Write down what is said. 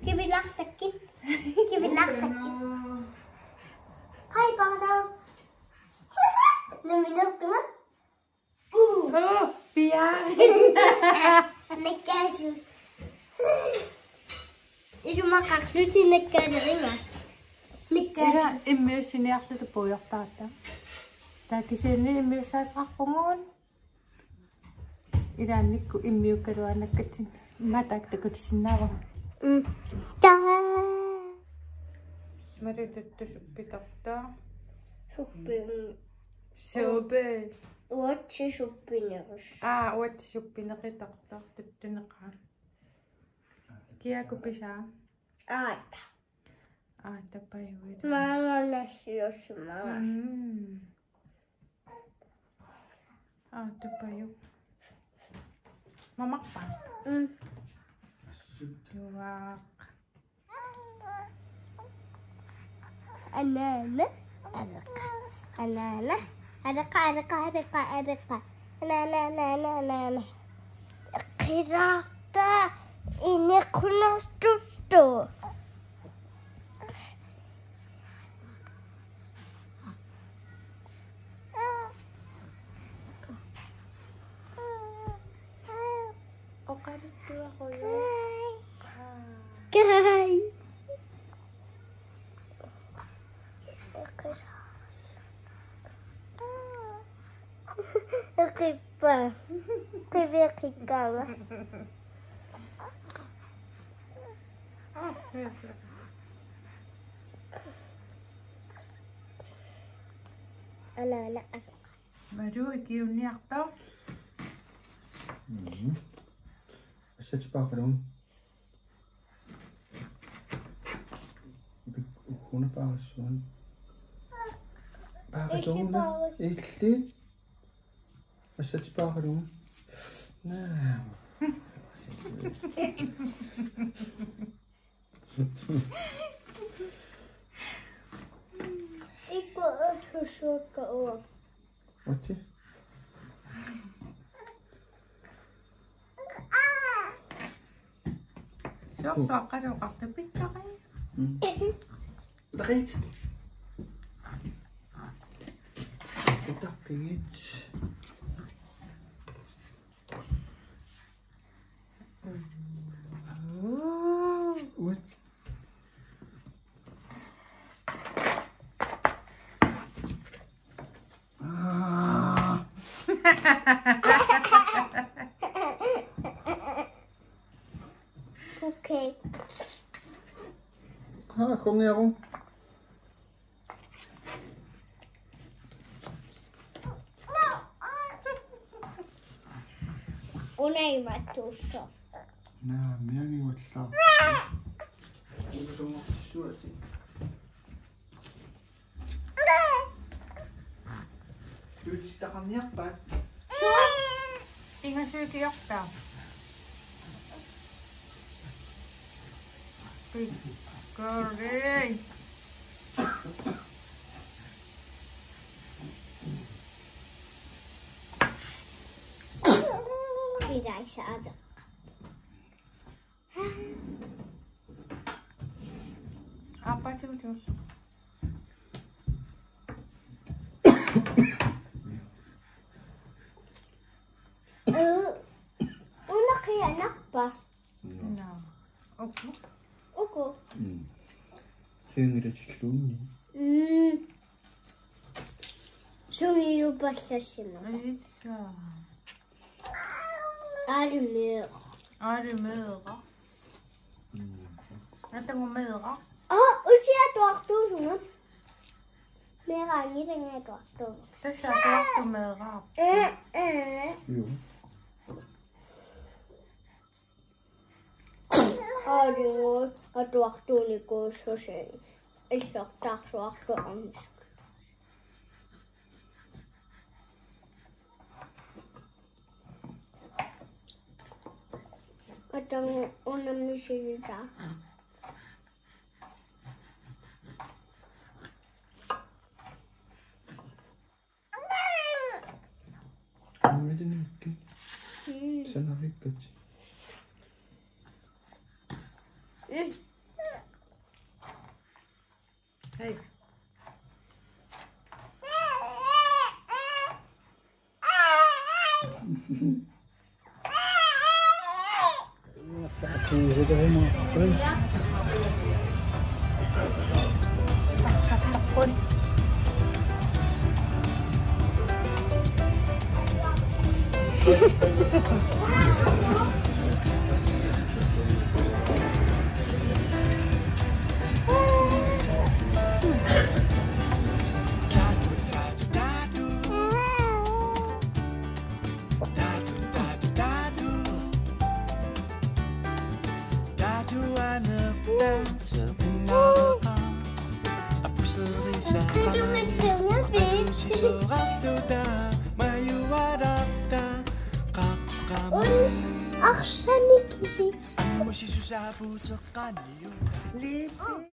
Kivilaksakin. Hai parang. Naminok tu mah. Biar. Nekkasu. Isu makaksuti nekkaderinga. Nekkasu. Immel sini aku tu poyak tata. Tadi sini immel saya sakungon. Iranik ku immel kedua anak kecil. Mata tekut sinawa. Mari kita suppi takta. Suppi. Watsi suppinerus. Watsi suppi nakitakta. Tuttu nakar. Kia ku bisa. Aita. Tapai wait. Mama nasios mama. Tapai. Mamak pa. Juak. Anana. Adaka. Anana. Kizakta. Ini kunas tuh. Itu aku ya. Kai. Kipa. Kikala. Ala. Baru iki uniak to. Zet je papa doen. Groene paus. Papa doen. Ik dit. Zet je papa doen. Nou. Ik wil ook zo zoeken ook. Wat je? Sok ka daw kapit ka kayo. Bakit? Bakit? What? Oké. Kom neer om. Nee, maar tussen. Nou, meer niet wat slaap. Ik moet hem nog zoet. Doe je dat aan niet bij? Ingat sih tiok ta. Kering. Tidak ada. Apa cucu? Una kaya anak pa? No. Opo. Oko. Geen ritsloen. Sorry, basta sila. Isa. Armer. Armera. Natang umera. Usi dokter sunod. Merani den dokter. Tas sa doktor umera. Jo. Dokter ni ko så säger. Jag så angst. Atang ona misilita. Met een nek. Zijn er ik het? Hey. Zit er helemaal uit. Ach, Saniki. Liefie.